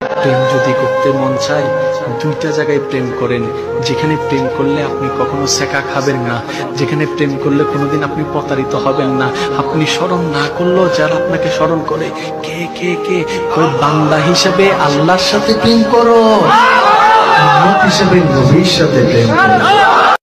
প্রেম যদি করতে মন চায় দুইটা জায়গায় প্রেম করেন, যেখানে প্রেম করলে আপনি কখনো সেকা খাবেন না, যেখানে প্রেম করলে কোনোদিন আপনি প্রতারিত হবেন না। আপনি স্মরণ না করলেও যারা আপনাকে স্মরণ করে, কে কে কে ওই বান্দা হিসেবে আল্লাহর সাথে প্রেম করো, উম্মত হিসেবে নবীর সাথে প্রেম করো।